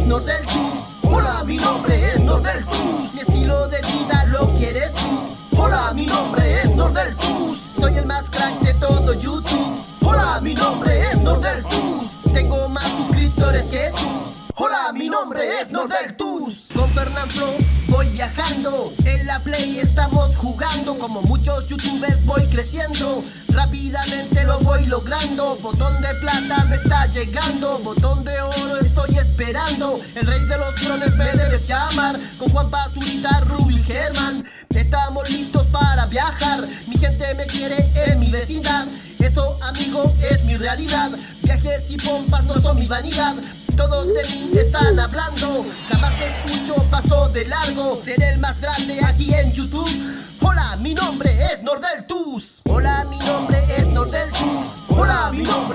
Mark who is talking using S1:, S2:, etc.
S1: Nordeltus. Hola, mi nombre es Nordeltus. Mi estilo de vida lo quieres tú. Hola, mi nombre es Nordeltus. Soy el más crack de todo YouTube. Hola, mi nombre es Nordeltus. Tengo más suscriptores que tú. Hola, mi nombre es Nordeltus. Con Fernanfloo voy viajando. En la Play estamos jugando. Como muchos youtubers voy creciendo. Rápidamente lo voy logrando. Botón de plata me está llegando. Botón de oro estoy esperando. El rey de los drones me debes llamar. Con Juan Pazurita, Rubio y Germán estamos listos para viajar. Mi gente me quiere en mi vecindad. Eso, amigo, es mi realidad. Viajes y pompas no son mi vanidad. Todos de mí están hablando. Jamás te escucho, paso de largo. Seré el más grande aquí en YouTube. Hola, mi nombre es Nordeltus. Hola, mi nombre es Nordeltus. Hola, mi nombre